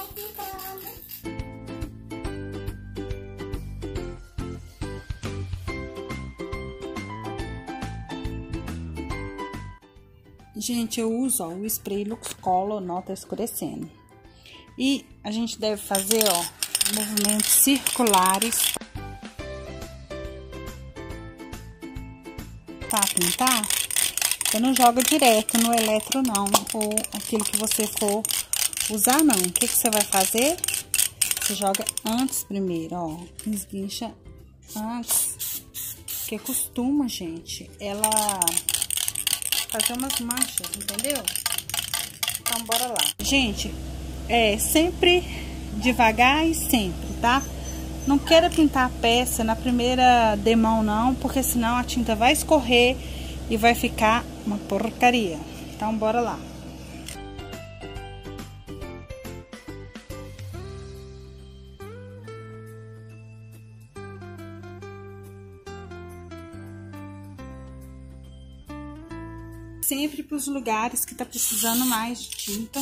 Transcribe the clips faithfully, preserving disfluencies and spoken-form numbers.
pintar e pintando. Gente, eu uso, ó, o spray Lux Color, não tá escurecendo. E a gente deve fazer, ó, movimentos circulares. Tá, pintar? Você não joga direto no eletro, não, ou aquilo que você for usar, não. O que que você vai fazer? Você joga antes primeiro, ó, esguincha antes. Porque costuma, gente, ela fazer umas manchas, entendeu? Então, bora lá. Gente, é sempre devagar e sempre, tá? Não queira pintar a peça na primeira demão, não, porque senão a tinta vai escorrer e vai ficar uma porcaria. Então, bora lá. Sempre para os lugares que tá precisando mais de tinta.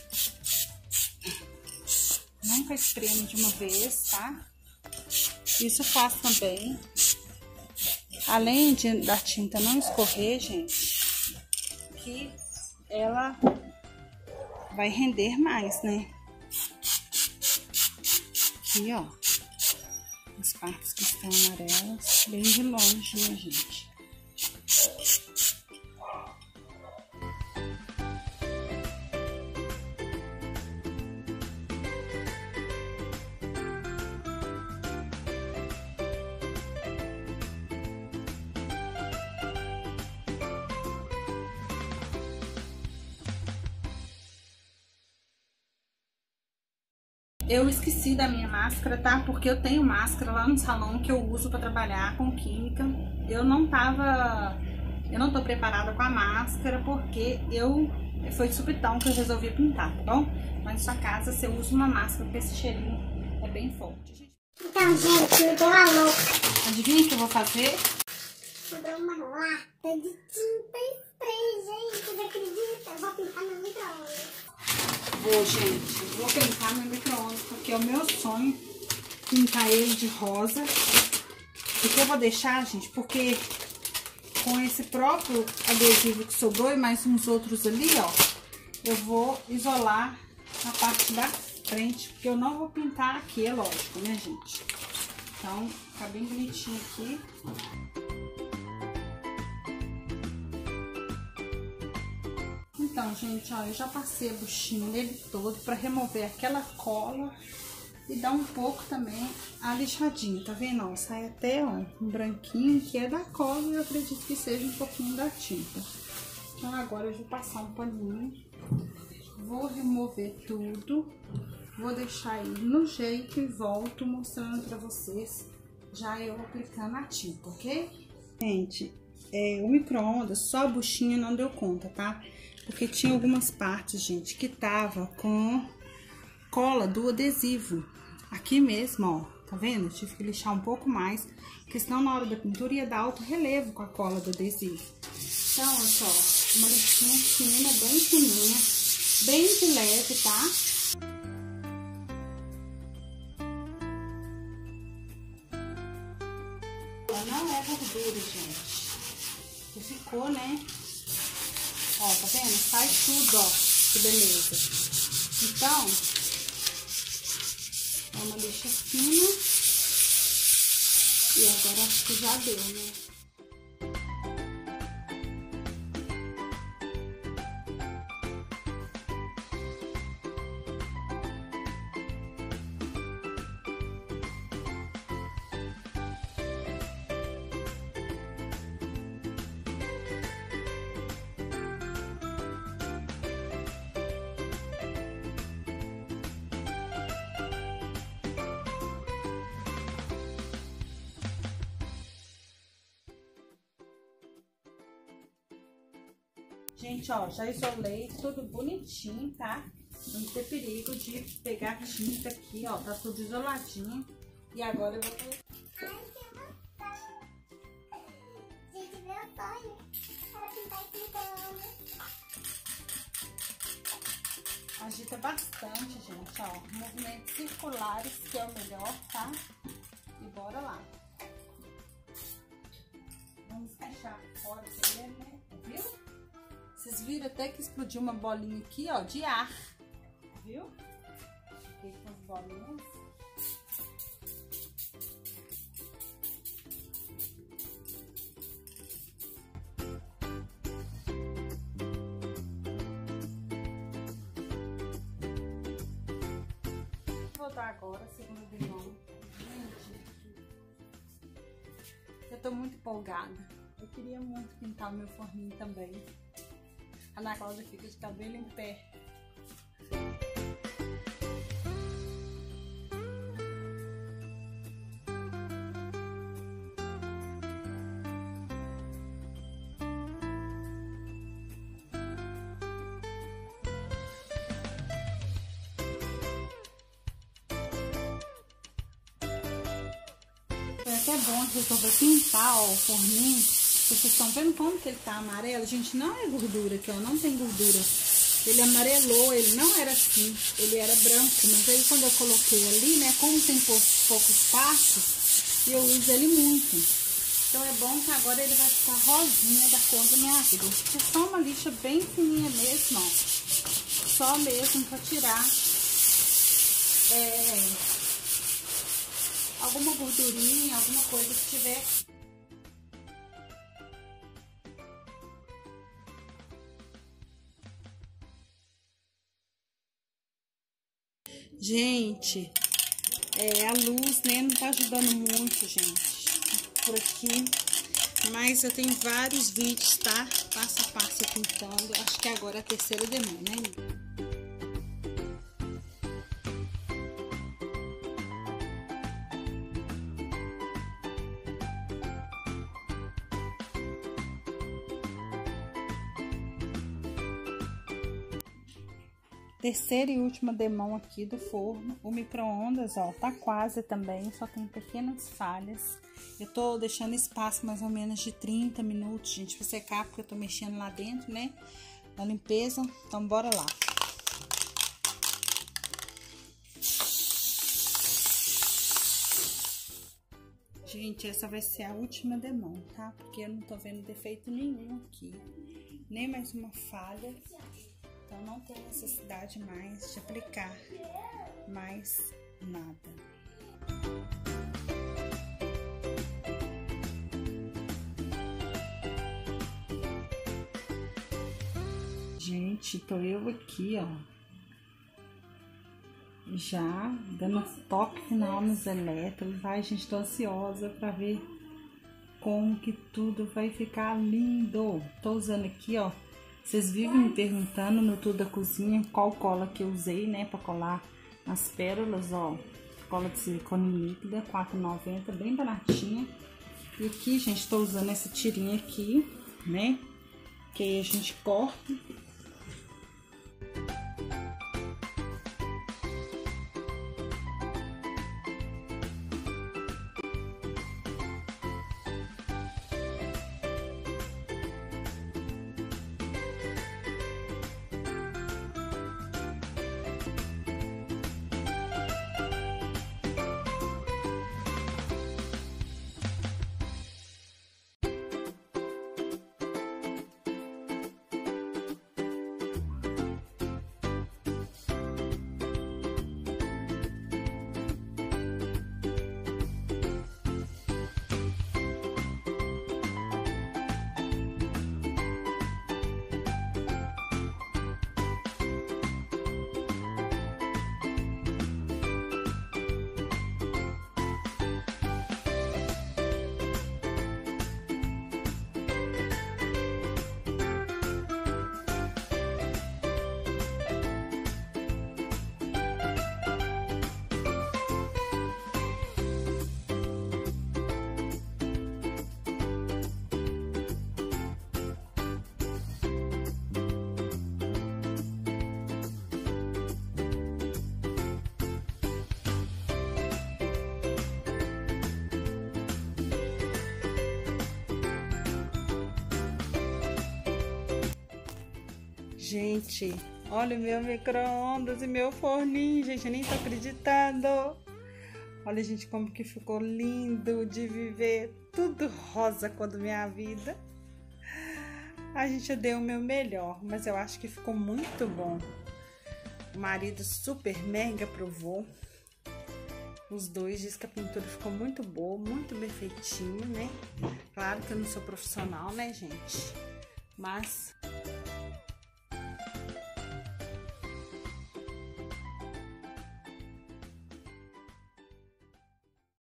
Nunca espreme de uma vez, tá? Isso faz também, além de da tinta não escorrer, gente, que ela vai render mais, né? Aqui, ó, as partes que estão amarelas, bem de longe, né, gente? Eu esqueci da minha máscara, tá? Porque eu tenho máscara lá no salão que eu uso pra trabalhar com química. Eu não tava... Eu não tô preparada com a máscara porque eu... Foi de subitão que eu resolvi pintar, tá bom? Mas na sua casa você usa uma máscara porque esse cheirinho é bem forte. Então, gente, me deu uma louca. Adivinha o que eu vou fazer? Sobrou uma lata de tinta spray, gente. Você acredita? Eu vou pintar no micro-ondas. Vou, gente, vou pintar meu micro-ondas, porque é o meu sonho pintar ele de rosa. O que eu vou deixar, gente, porque com esse próprio adesivo que sobrou e mais uns outros ali, ó, eu vou isolar a parte da frente, porque eu não vou pintar aqui, é lógico, né, gente? Então, fica bem bonitinho aqui. Então, gente, ó, eu já passei a buchinha nele todo pra remover aquela cola e dar um pouco também a lixadinha, tá vendo? Ó, sai até, ó, um branquinho que é da cola e eu acredito que seja um pouquinho da tinta. Então, agora eu vou passar um paninho, vou remover tudo, vou deixar ele no jeito e volto mostrando pra vocês já eu aplicando a tinta, ok? Gente, é, o micro-ondas, só a buchinha não deu conta, tá? Porque tinha algumas partes, gente, que tava com cola do adesivo. Aqui mesmo, ó, tá vendo? Eu tive que lixar um pouco mais, porque senão na hora da pintura ia dar alto relevo com a cola do adesivo. Então, olha só, uma lixinha fina, bem fininha, bem de leve, tá? Não é gordura, gente. Que ficou, né? Ó, tá vendo? Sai tudo, ó. Que beleza. Então, é uma lixa fina. E agora acho que já deu, né? Gente, ó, já isolei tudo bonitinho, tá? Não ter perigo de pegar tinta aqui, ó, tá tudo isoladinho. E agora eu vou... Ai, que emoção! Gente, meu sonho era pintar e pintando. Agita bastante, gente, ó. Movimentos circulares, que é o melhor, tá? E bora lá. Vamos fechar fora dele, né? Viu? Vocês viram até que explodiu uma bolinha aqui, ó, de ar. Viu? Fiquei com as bolinhas. Vou dar agora, segundo limão. Gente, eu tô muito empolgada. Eu queria muito pintar o meu forninho também. A Ana Cláudia fica de cabelo em pé. Foi até bom que resolver pintar, ó, o forninho. Vocês estão vendo como que ele tá amarelo? Gente, não é gordura aqui, ó, não tem gordura. Ele amarelou, ele não era assim, ele era branco. Mas aí quando eu coloquei ali, né, como tem pouco, pouco espaço, eu uso ele muito. Então é bom que agora ele vai ficar rosinha da cor da minha vida. É só uma lixa bem fininha mesmo, ó. Só mesmo pra tirar é, alguma gordurinha, alguma coisa que tiver. Gente, é, a luz, né, não tá ajudando muito, gente, por aqui. Mas eu tenho vários vídeos, tá? Passo a passo pintando. Acho que agora é a terceira demão, né? Terceira e última demão aqui do forno. O micro-ondas, ó, tá quase também, só tem pequenas falhas. Eu tô deixando espaço mais ou menos de trinta minutos, gente, pra secar, porque eu tô mexendo lá dentro, né, na limpeza. Então, bora lá. Gente, essa vai ser a última demão, tá? Porque eu não tô vendo defeito nenhum aqui, nem mais uma falha. Então, não tem necessidade mais de aplicar mais nada. Gente, tô eu aqui, ó. Já dando toque final nos elétrons. Ai, gente, tô ansiosa pra ver como que tudo vai ficar lindo. Tô usando aqui, ó. Vocês vivem me perguntando no Tudo da Cozinha qual cola que eu usei, né, pra colar as pérolas, ó. Cola de silicone líquida, quatro reais e noventa centavos, bem baratinha. E aqui, gente, tô usando essa tirinha aqui, né, que aí a gente corta. Gente, Olha o meu micro-ondas e meu forninho, gente, eu nem tô acreditando. Olha, gente, como que ficou lindo de viver. Tudo rosa com a minha vida. A gente deu o meu melhor, mas eu acho que ficou muito bom. O marido super mega aprovou. Os dois dizem que a pintura ficou muito boa, muito bem feitinho, né? Claro que eu não sou profissional, né, gente? Mas